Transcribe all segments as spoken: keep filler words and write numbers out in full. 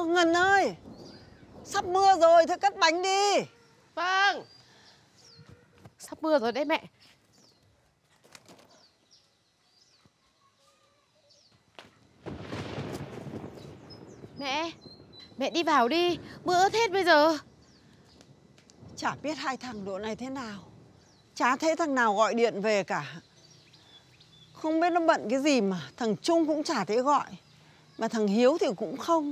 Ngân ơi, sắp mưa rồi, thôi cắt bánh đi. Vâng. Sắp mưa rồi đấy mẹ. Mẹ, mẹ đi vào đi, mưa ướt hết bây giờ. Chả biết hai thằng độ này thế nào. Chả thấy thằng nào gọi điện về cả. Không biết nó bận cái gì mà thằng Trung cũng chả thấy gọi. Mà thằng Hiếu thì cũng không.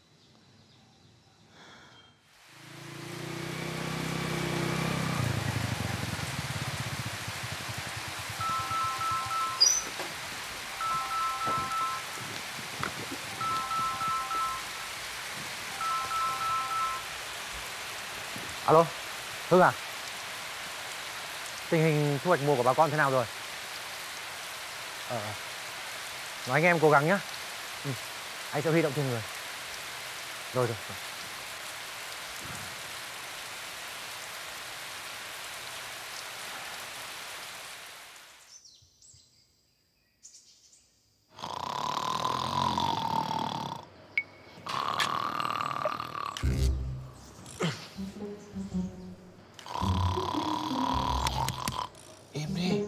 Alo, Hưng à? Tình hình thu hoạch mùa của bà con thế nào rồi? Ờ, nói anh em cố gắng nhá. Ừ, anh sẽ huy động thêm người. Rồi rồi, rồi. Im đi.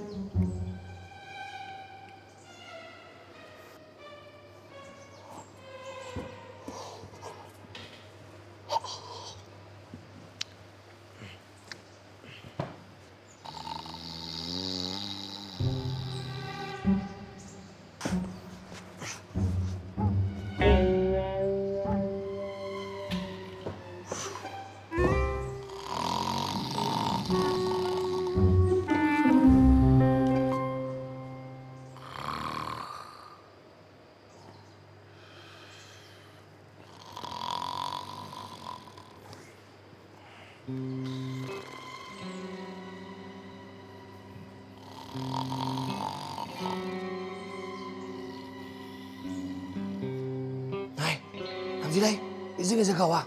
Này, làm gì đây? Bị dính ở giường cầu à?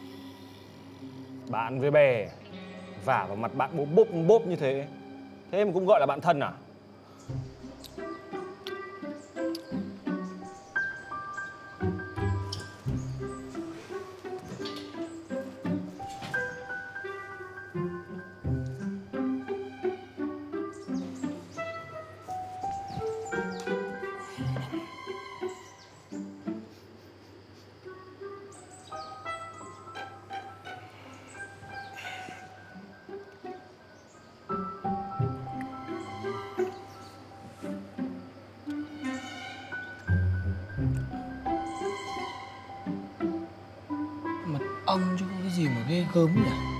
Bạn với bè vả vào mặt bạn bốp bốp bốp như thế, thế mà cũng gọi là bạn thân à? Mật ong chứ có cái gì mà ghê gớm nhỉ?